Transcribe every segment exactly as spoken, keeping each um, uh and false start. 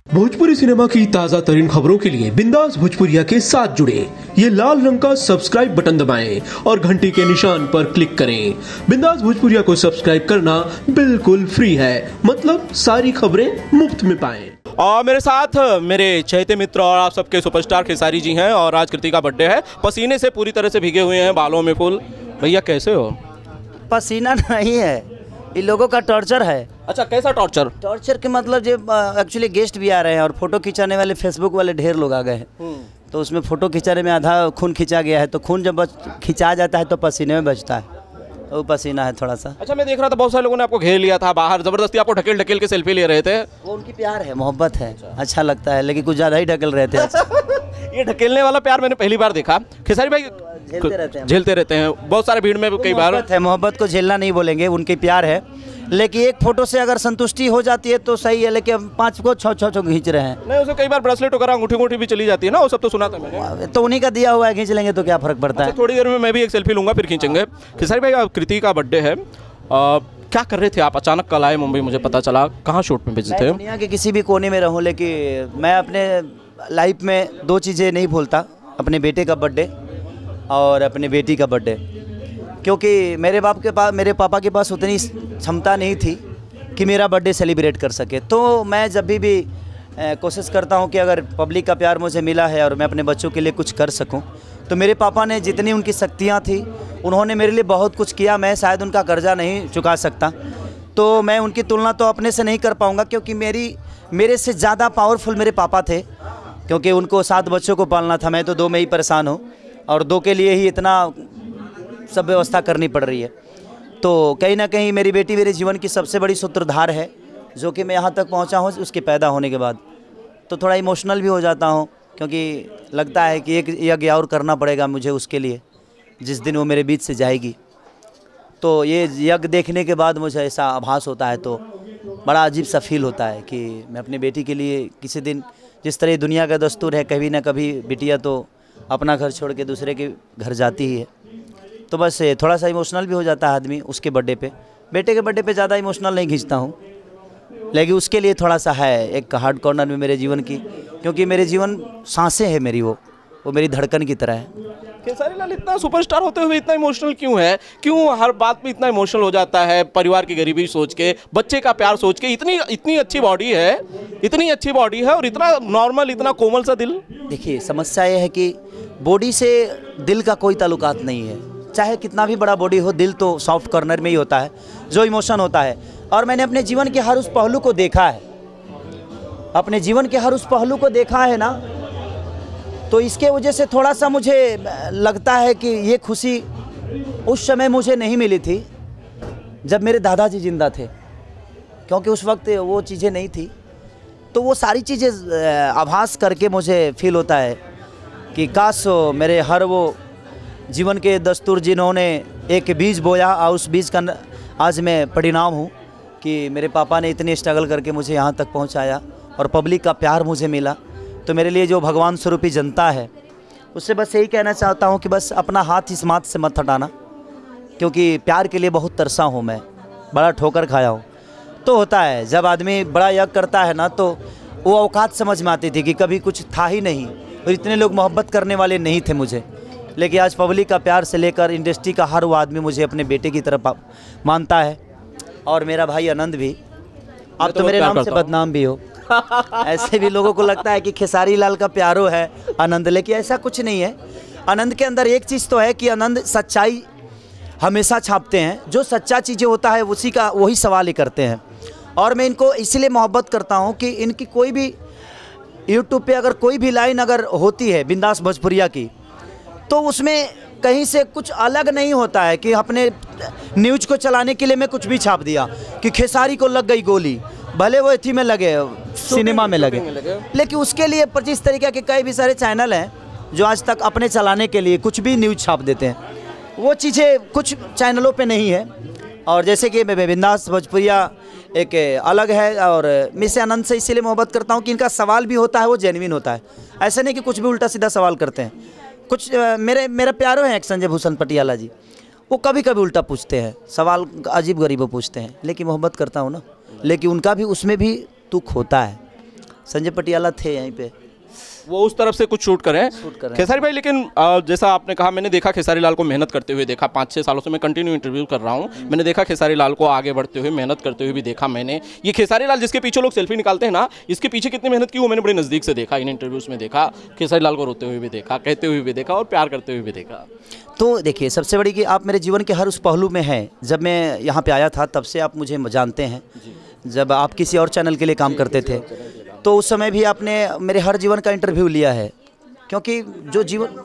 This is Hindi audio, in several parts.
भोजपुरी सिनेमा की ताज़ा तरीन खबरों के लिए बिंदास भोजपुरिया के साथ जुड़े ये लाल रंग का सब्सक्राइब बटन दबाएं और घंटी के निशान पर क्लिक करें। बिंदास भोजपुरिया को सब्सक्राइब करना बिल्कुल फ्री है, मतलब सारी खबरें मुफ्त में पाएं। और मेरे साथ मेरे चहेते मित्र और आप सबके सुपरस्टार खेसारी जी हैं और आज कृति का बर्थडे है। पसीने से पूरी तरह से भीगे हुए हैं, बालों में फूल। भैया कैसे हो? पसीना नहीं है, इन लोगों का टॉर्चर है। अच्छा, कैसा टॉर्चर? टॉर्चर के मतलब जो एक्चुअली गेस्ट भी आ रहे हैं और फोटो खिंचाने वाले फेसबुक वाले ढेर लोग आ गए हैं, तो उसमें फ़ोटो खिंचाने में आधा खून खिंचा गया है। तो खून जब खिंचा जाता है तो पसीने में बचता है, वो पसीना है थोड़ा सा। अच्छा, मैं देख रहा था बहुत सारे लोगों ने आपको घेर लिया था बाहर, ज़बरदस्ती आपको ढकेल ढकेल के सेल्फी ले रहे थे। वो उनकी प्यार है, मोहब्बत है, अच्छा लगता है, लेकिन कुछ ज़्यादा ही ढकेल रहे थे। ये ढकेलने वाला प्यार मैंने पहली बार देखा। खेसारी भाई झेलते रहते हैं, झेलते रहते हैं बहुत सारे भीड़ में कई बार है। मोहब्बत को झेलना नहीं बोलेंगे, उनकी प्यार है, लेकिन एक फोटो से अगर संतुष्टि हो जाती है तो सही है, लेकिन पांच को छः छः खींच रहे हैं। नहीं, उसे कई बार ब्रेसलेट वगैरह अंगूठी अंगूठी भी चली जाती है ना, वो सब तो सुना था मैंने। तो उन्हीं का दिया हुआ है, खींच लेंगे तो क्या फर्क पड़ता है। थोड़ी देर में मैं भी एक सेल्फी लूंगा, फिर खींचेंगे। खेसारी भाई, कृति का बर्थडे है, आ, क्या कर रहे थे आप? अचानक कल आए मुंबई, मुझे पता चला। कहाँ शूट में बिजी थे? दुनिया के किसी भी कोने में रहूं, लेकिन मैं अपने लाइफ में दो चीज़ें नहीं भूलता, अपने बेटे का बर्थडे और अपने बेटी का बर्थडे। क्योंकि मेरे बाप के पास मेरे पापा के पास उतनी क्षमता नहीं थी कि मेरा बर्थडे सेलिब्रेट कर सके। तो मैं जब भी भी कोशिश करता हूं कि अगर पब्लिक का प्यार मुझे मिला है और मैं अपने बच्चों के लिए कुछ कर सकूं, तो मेरे पापा ने जितनी उनकी शक्तियां थी उन्होंने मेरे लिए बहुत कुछ किया। मैं शायद उनका कर्जा नहीं चुका सकता, तो मैं उनकी तुलना तो अपने से नहीं कर पाऊँगा, क्योंकि मेरी मेरे से ज़्यादा पावरफुल मेरे पापा थे, क्योंकि उनको सात बच्चों को पालना था। मैं तो दो में ही परेशान हूँ और दो के लिए ही इतना सब व्यवस्था करनी पड़ रही है। तो कहीं ना कहीं मेरी बेटी मेरे जीवन की सबसे बड़ी सूत्रधार है, जो कि मैं यहाँ तक पहुँचा हूँ उसके पैदा होने के बाद। तो थोड़ा इमोशनल भी हो जाता हूँ, क्योंकि लगता है कि एक यज्ञ और करना पड़ेगा मुझे उसके लिए, जिस दिन वो मेरे बीच से जाएगी। तो ये यज्ञ देखने के बाद मुझे ऐसा आभास होता है, तो बड़ा अजीब सा फील होता है कि मैं अपनी बेटी के लिए किसी दिन, जिस तरह दुनिया का दस्तूर है, कभी ना कभी बिटिया तो अपना घर छोड़ के दूसरे के घर जाती ही है। तो बस थोड़ा सा इमोशनल भी हो जाता है आदमी उसके बर्थडे पे। बेटे के बर्थडे पे ज़्यादा इमोशनल नहीं खींचता हूँ, लेकिन उसके लिए थोड़ा सा है एक हार्ड कॉर्नर में मेरे जीवन की, क्योंकि मेरे जीवन सांसें है मेरी, वो वो मेरी धड़कन की तरह है। खेसारी लाल इतना सुपरस्टार होते हुए इतना इमोशनल क्यों है? क्यों हर बात में इतना इमोशनल हो जाता है? परिवार की गरीबी सोच के, बच्चे का प्यार सोच के। इतनी इतनी अच्छी बॉडी है, इतनी अच्छी बॉडी है और इतना नॉर्मल, इतना कोमल सा दिल। देखिए, समस्या ये है कि बॉडी से दिल का कोई ताल्लुकात नहीं है। चाहे कितना भी बड़ा बॉडी हो, दिल तो सॉफ्ट कॉर्नर में ही होता है, जो इमोशन होता है। और मैंने अपने जीवन के हर उस पहलू को देखा है, अपने जीवन के हर उस पहलू को देखा है ना, तो इसके वजह से थोड़ा सा मुझे लगता है कि ये खुशी उस समय मुझे नहीं मिली थी जब मेरे दादाजी जिंदा थे, क्योंकि उस वक्त वो चीज़ें नहीं थी। तो वो सारी चीज़ें आभास करके मुझे फील होता है कि काश मेरे हर वो जीवन के दस्तूर जिन्होंने एक बीज बोया और उस बीज का आज मैं परिणाम हूँ कि मेरे पापा ने इतनी स्ट्रगल करके मुझे यहाँ तक पहुँचाया और पब्लिक का प्यार मुझे मिला। तो मेरे लिए जो भगवान स्वरूपी जनता है, उससे बस यही कहना चाहता हूँ कि बस अपना हाथ इस माथ से मत हटाना, क्योंकि प्यार के लिए बहुत तरसा हूँ मैं, बड़ा ठोकर खाया हूँ। तो होता है जब आदमी बड़ा यज्ञ करता है ना, तो वो औकात समझ में आती थी कि कभी कुछ था ही नहीं और इतने लोग मोहब्बत करने वाले नहीं थे मुझे। लेकिन आज पब्लिक का प्यार से लेकर इंडस्ट्री का हर वो आदमी मुझे अपने बेटे की तरफ मानता है। और मेरा भाई आनंद भी, आप तो मेरे नाम से बदनाम भी हो। ऐसे भी लोगों को लगता है कि खेसारी लाल का प्यारो है आनंद, लेकिन ऐसा कुछ नहीं है। आनंद के अंदर एक चीज़ तो है कि आनंद सच्चाई हमेशा छापते हैं, जो सच्चा चीज़ें होता है उसी का वही सवाल ही करते हैं। और मैं इनको इसलिए मोहब्बत करता हूँ कि इनकी कोई भी यूट्यूब पे अगर कोई भी लाइन अगर होती है बिंदास भोजपुरिया की, तो उसमें कहीं से कुछ अलग नहीं होता है कि अपने न्यूज़ को चलाने के लिए मैं कुछ भी छाप दिया कि खेसारी को लग गई गोली, भले वो इथी में लगे, सिनेमा में लगे, लेकिन उसके लिए पच्चीस तरीके के कई भी सारे चैनल हैं जो आज तक अपने चलाने के लिए कुछ भी न्यूज़ छाप देते हैं। वो चीज़ें कुछ चैनलों पे नहीं है। और जैसे कि बिंदास भोजपुरिया एक अलग है, और मैं से आनंद से इसीलिए मोहब्बत करता हूँ कि इनका सवाल भी होता है वो जेन्युइन होता है। ऐसा नहीं कि कुछ भी उल्टा सीधा सवाल करते हैं। कुछ मेरे मेरा प्यारो है एक संजय भूषण पटियाला जी, वो कभी कभी उल्टा पूछते हैं, सवाल अजीब गरीब पूछते हैं, लेकिन मोहब्बत करता हूँ ना, लेकिन उनका भी उसमें भी तुक होता है। संजय पटियाला थे यहीं पे, वो उस तरफ से कुछ शूट करें करें। खेसारी भाई। लेकिन अ, जैसा आपने कहा, मैंने देखा खेसारी लाल को मेहनत करते हुए देखा। पाँच छः सालों से मैं कंटिन्यू इंटरव्यू कर रहा हूँ, मैंने देखा खेसारी लाल को आगे बढ़ते हुए, मेहनत करते हुए भी देखा मैंने। ये खेसारी लाल जिसके पीछे लोग सेल्फी निकालते हैं ना, इसके पीछे कितनी मेहनत की वो मैंने बड़े नज़दीक से देखा, इन इंटरव्यूज़ में देखा। खेसारी लाल को रोते हुए भी देखा, कहते हुए भी देखा और प्यार करते हुए भी देखा। तो देखिए, सबसे बड़ी कि आप मेरे जीवन के हर उस पहलू में हैं। जब मैं यहाँ पे आया था तब से आप मुझे जानते हैं, जब आप किसी और चैनल के लिए काम करते थे तो उस समय भी आपने मेरे हर जीवन का इंटरव्यू लिया है, क्योंकि जो जीवन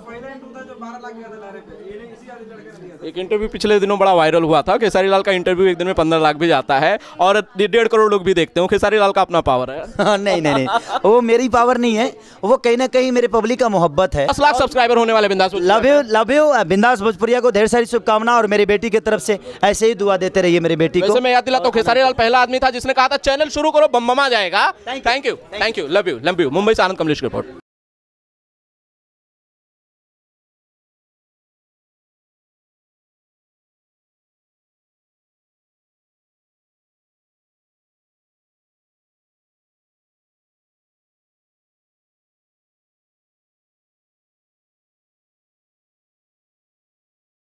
एक इंटरव्यू पिछले दिनों बड़ा वायरल हुआ था, खेसारी लाल का इंटरव्यू एक दिन में पंद्रह लाख भी जाता है और डेढ़ करोड़ लोग भी देखते हो। खेसारी लाल का अपना पावर है। हाँ, नहीं नहीं नहीं, वो मेरी पावर नहीं है, वो कहीं ना कहीं मेरे पब्लिक का मोहब्बत है। दस लाख सब्सक्राइबर होने वाले बिंदास लव यू लव यू बिंदास भोजपुरिया को ढेर सारी शुभकामना, और मेरी बेटी की तरफ से ऐसे ही दुआ देते रहिए मेरी बेटी को। वैसे मैं याद दिलाता हूं, खेसारी लाल पहला आदमी था जिसने कहा था चैनल शुरू करो बम बमा जाएगा। Thank you, thank you, love you, love you. Mumbai से आनंद कमलेश की रिपोर्ट।